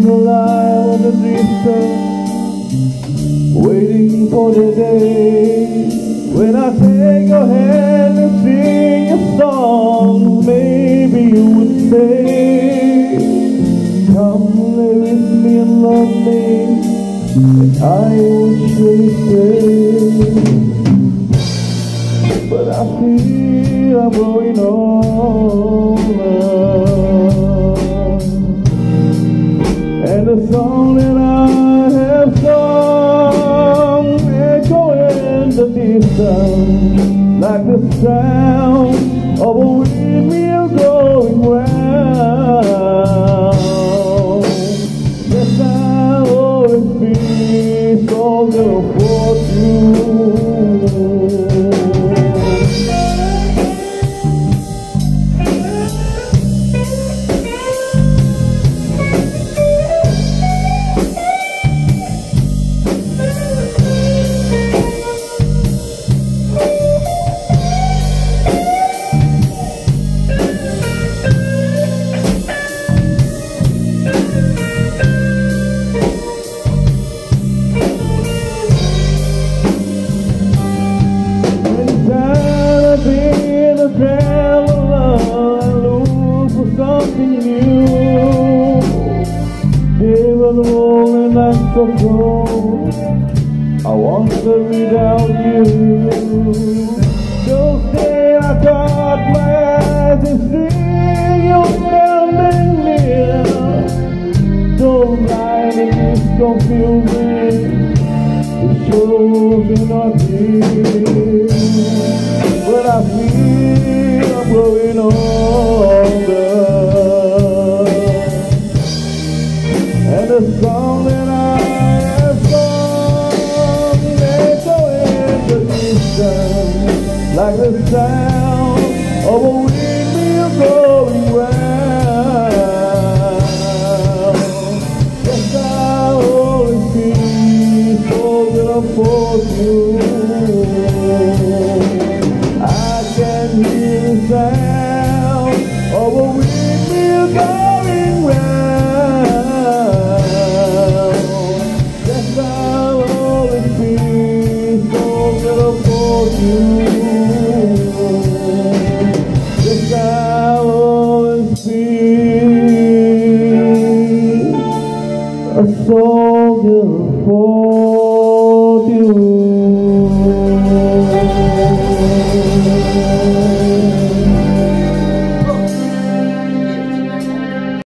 alive on the distance, waiting for the day when I take your hand and sing a song. Maybe you would say, come lay with me and love me, and I would surely stay. But I feel I'm growing older, and the song that I have sung echo in the distance, like the sound of a windmill going round. Yes, I'll always be soldier of fortune. Something new. They were the rolling nights of gold. I want to without you. Those days I caught my eyes and see you standing near. Don't lie and this confusing. The shows are not here, but I feel I'm growing older. And the song that I have sung echo in the distance, like the sound of a windmill going round. Yes, I'll always be soldier of fortune. I can hear the sound of a windmill going round. Yes, I'll always be a soldier for you.